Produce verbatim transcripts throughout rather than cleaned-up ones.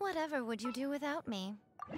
Whatever would you do without me?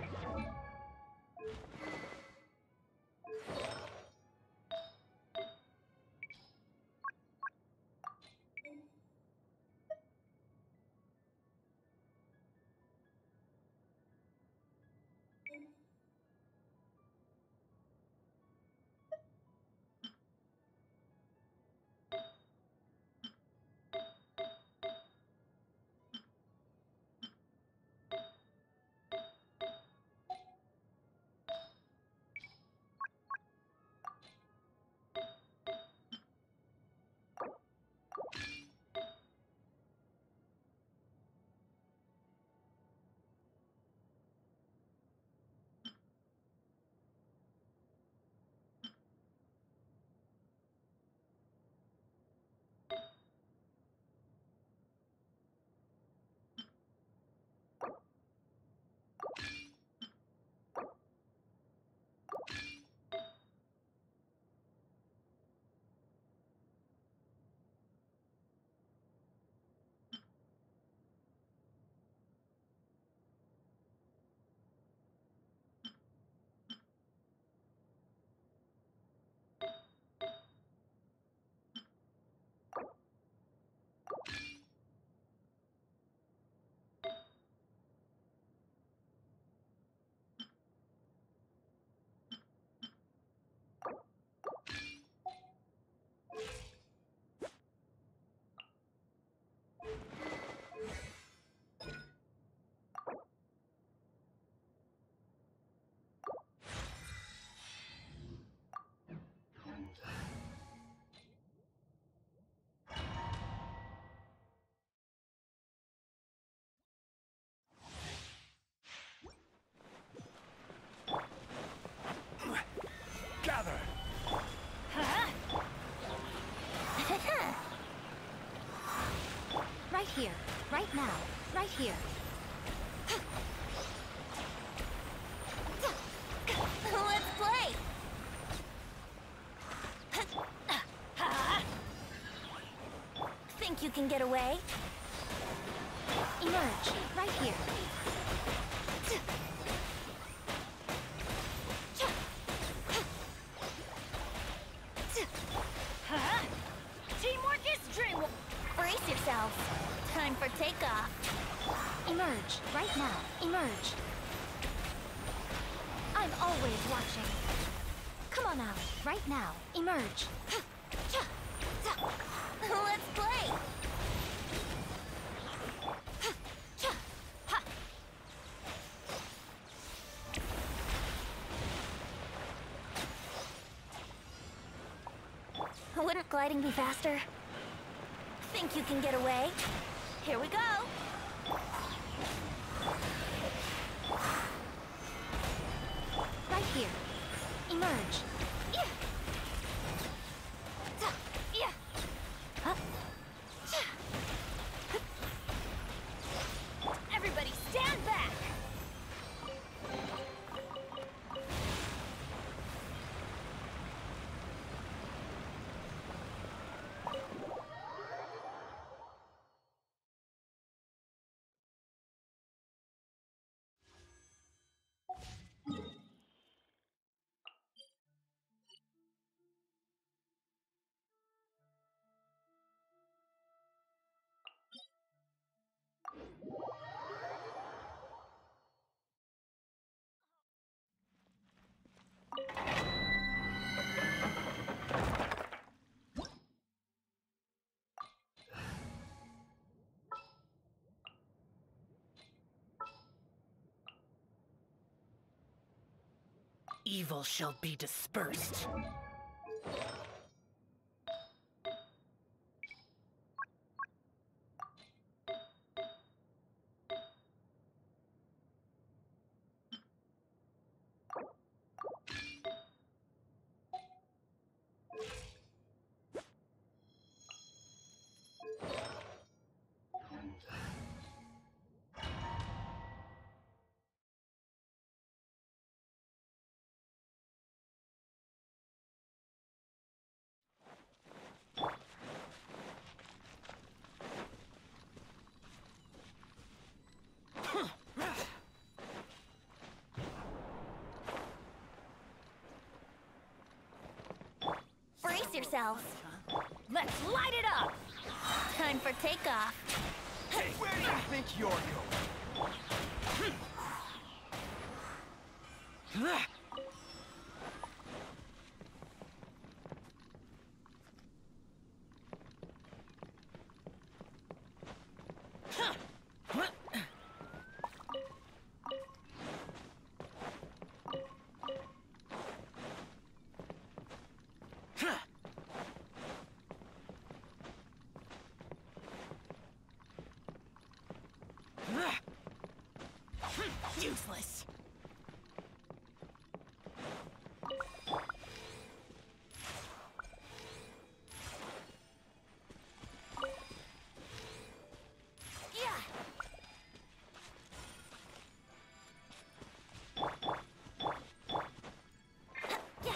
Gather! Right here, right now, right here. Let's play! Think you can get away? Emerge, right here. Teamwork is dream. Brace yourselves. Time for takeoff. Emerge, right now, emerge. I'm always watching. Come on out, right now, emerge. Let's play! Wouldn't gliding be faster? Think you can get away? Here we go! Right here, emerge. Yeah. Yeah. Huh? Everybody stand back! Evil shall be dispersed. Brace yourselves. Let's light it up! Time for takeoff. Hey, where do you think you're going? Useless. Yeah. Yeah.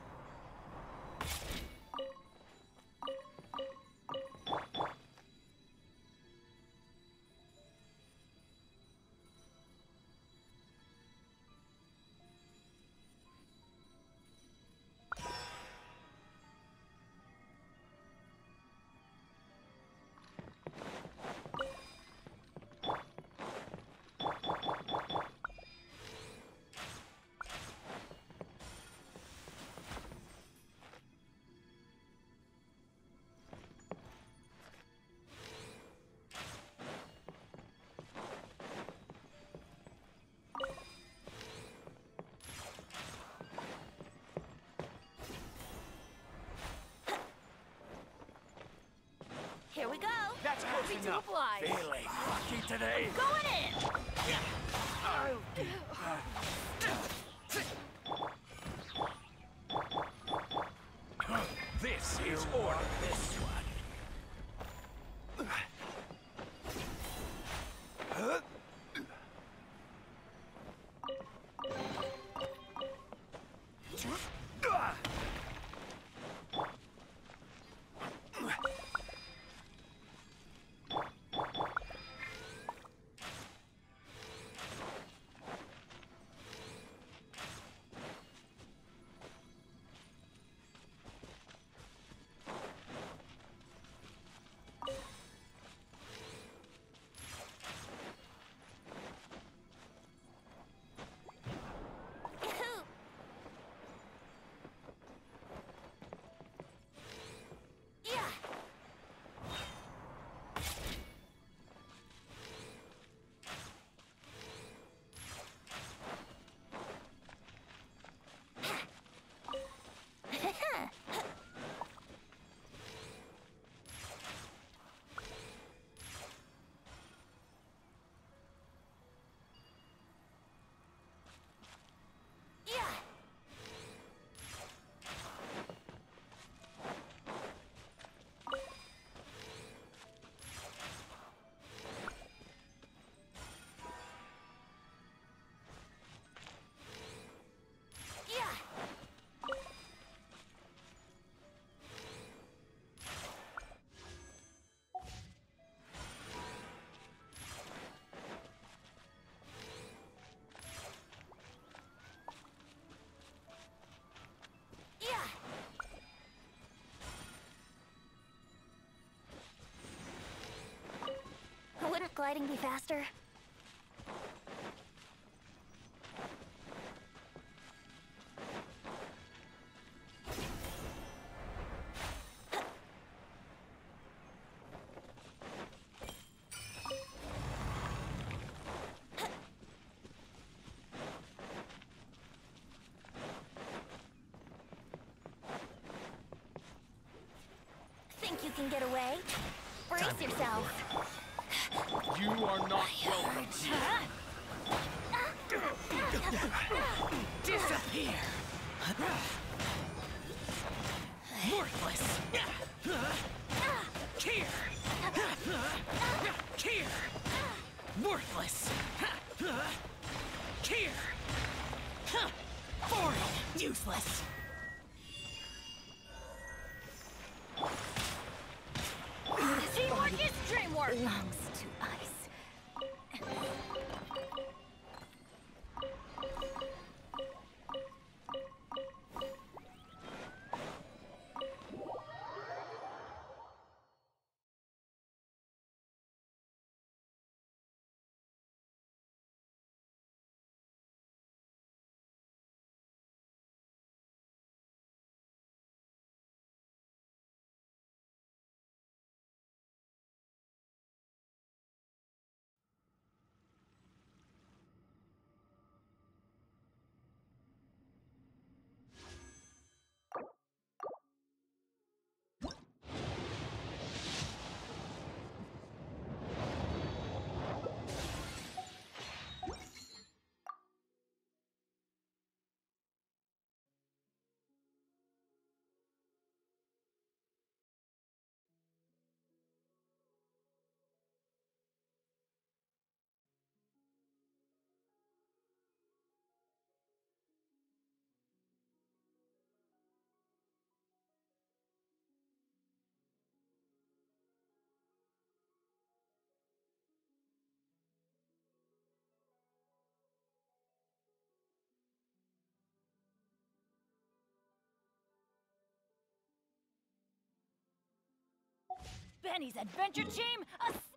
Here we go. That's close Happy to enough. oblige. Feeling lucky today. Going in. This is order. This one. Yahoo! Yeah. Yeah. Yeah. Yeah. Wouldn't gliding be faster? Think you can get away? Brace Time to go yourself. You are not welcome here. Disappear. Worthless. Here. Here. Worthless. Here. Boring. Useless. Teamwork is dreamwork! Belongs to ice. Benny's adventure team, a